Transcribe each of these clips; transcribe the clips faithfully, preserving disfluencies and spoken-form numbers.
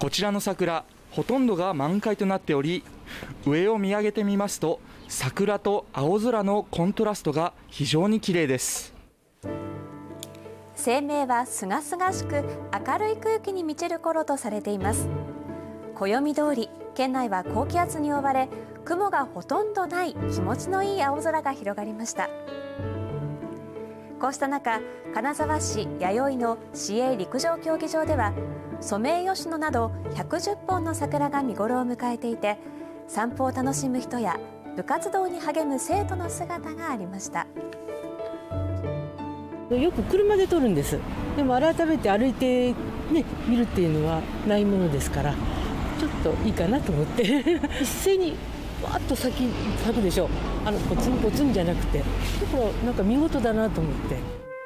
こちらの桜、ほとんどが満開となっており、上を見上げてみますと、桜と青空のコントラストが非常に綺麗です。 清明はすがすがしく明るい空気に満ちる頃とされています。暦通り、県内は高気圧に覆われ、雲がほとんどない気持ちのいい青空が広がりました。こうした中、金沢市弥生の市営陸上競技場ではソメイヨシノなどひゃくじゅっぽんの桜が見頃を迎えていて、散歩を楽しむ人や部活動に励む生徒の姿がありました。 よく車で撮るんです。でも改めて歩いて、ね、見るっていうのはないものですから、ちょっといいかなと思って一斉にわーっと咲き咲くでしょう。あのポツンポツンじゃなくて、だからなんか見事だなと思って。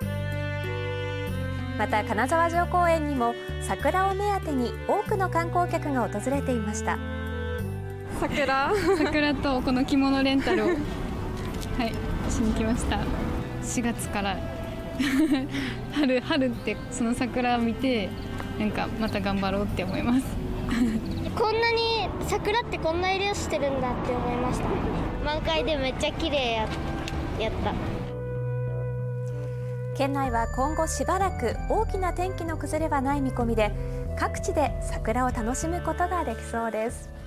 また金沢城公園にも桜を目当てに多くの観光客が訪れていました。 桜桜とこの着物レンタルをはいしに来ました。しがつから春春ってその桜を見て、なんかまた頑張ろうって思いますこんなに桜ってこんな色してるんだって思いました。満開でめっちゃ綺麗ややった県内は今後しばらく大きな天気の崩れはない見込みで、各地で桜を楽しむことができそうです。